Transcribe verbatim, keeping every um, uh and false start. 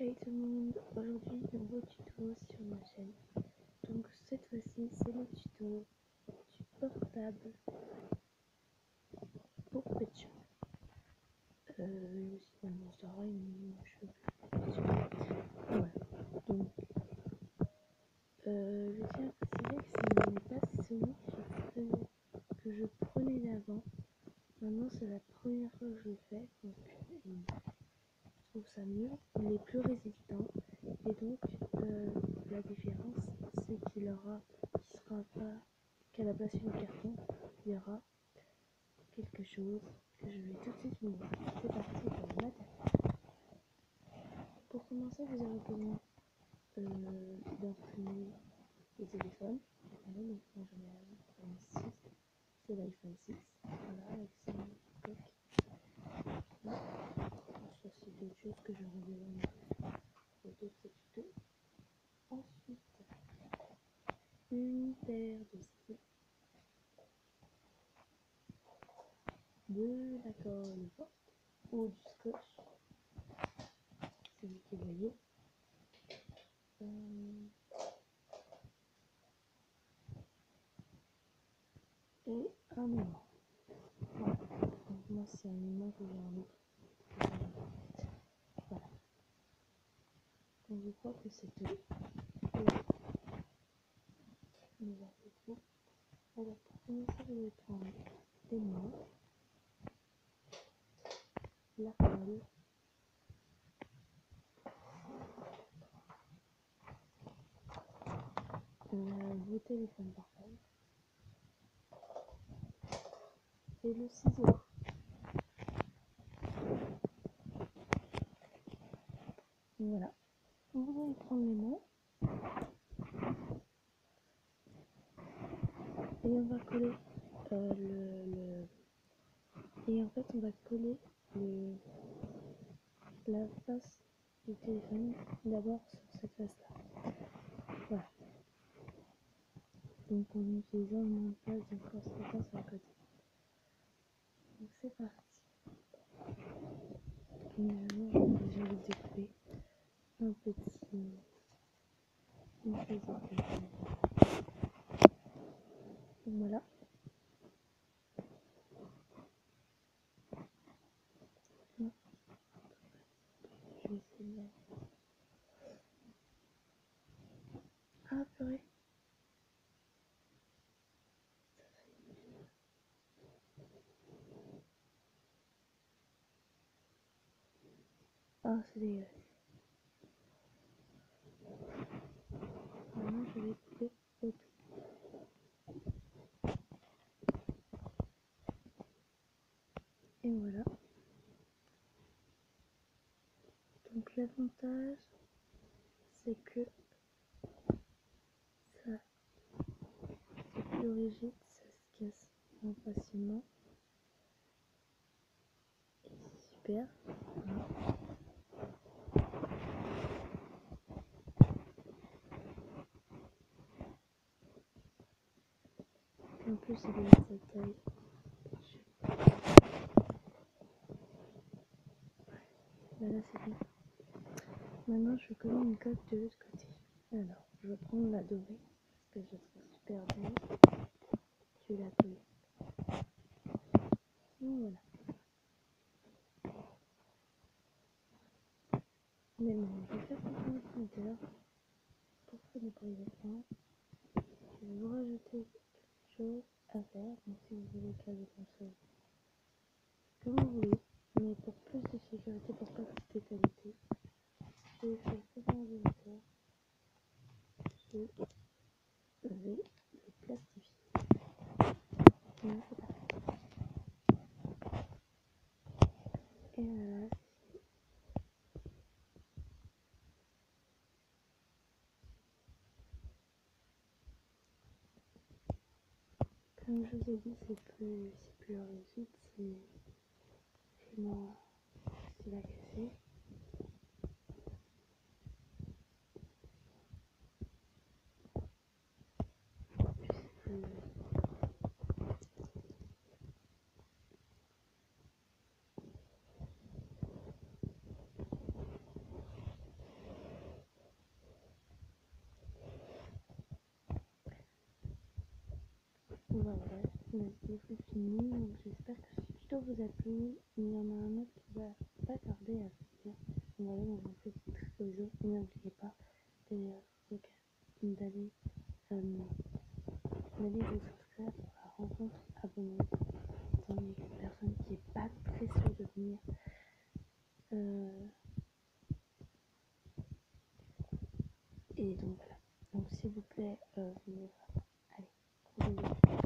Hey tout le monde, aujourd'hui nouveau tuto sur ma chaîne. Donc cette fois-ci c'est le tuto du portable pour Petcho. Euh, sinon ça aura une cheveux. Voilà, donc euh, je tiens à préciser que ce n'est pas celui que je, que je prenais d'avant. Maintenant c'est la première fois que je le fais, donc je trouve ça mieux. Il est plus résistant et donc euh, la différence c'est qu'il aura, qu'il sera pas qu'à la place du carton, il y aura quelque chose que je vais tout de suite vous montrer. C'est parti pour le matériel. Pour commencer, vous aurez besoin euh, d'imprimer le téléphone. Voilà, donc moi j'en ai un iPhone six, c'est l'iPhone six, voilà, avec son coque. Ça c'est d'autres choses que j'aurais besoin pour d'autres tutos. Ensuite, une paire de stylos, de la colle forte ou du scotch, c'est vous qui voyez. Euh, et un aimant. Voilà. Donc moi c'est un aimant que j'ai un autre. Voilà. Donc je crois que c'est tout. Et nous avons tout. Alors pour commencer, je vais prendre l'aimant, la colle, euh, vos téléphones portables et le ciseau. Voilà. Vous allez prendre l'aimant et on va coller euh, le, le et en fait on va coller le la face du téléphone d'abord sur cette face là. Voilà. Donc en utilisant le moins de place de force de face à côté. Donc c'est parti. Évidemment, je vais découper un petit une chose de téléphone. Donc voilà. Je vais essayer de... Ah purée. Ah c'est dégueulasse. Maintenant je vais couper autour. Et voilà. Donc l'avantage c'est que ça c'est plus rigide, ça se casse moins facilement. Et c'est super. Voilà. En plus il est de sa taille. Là, là c'est bon. Maintenant je vais coller une coque de l'autre côté. Alors je vais prendre la dorée parce que je trouve super belle. Je vais la coller. Donc voilà. Maintenant je vais faire un pointeur pour faire des projections. Je vais vous rajouter quelque chose à faire. Donc si vous voulez caler comme ça, comme vous voulez. Mais pour plus de sécurité, pour pas que de qualité, je vais faire ce vérificateur. Je vais le plastifier. Donc c'est parti. Et voilà. Comme je vous ai dit, c'est plus, c'est plus rigide, c'est moins facile à casser. Puis c'est plus... bah voilà, la vidéo c'est fini. Donc j'espère que ce tuto vous a plu. Il y en a un autre qui va pas tarder à sortir. Voilà, donc on fait des trucs au jeu. Et n'oubliez pas d'ailleurs d'aller euh, d'aller vous souscrire pour la rencontre abonnée. Étant donné qu'une personne qui est pas très sûre de venir. Euh, et donc voilà. Donc s'il vous plaît, euh, venez vraiment. Allez, gros bisous.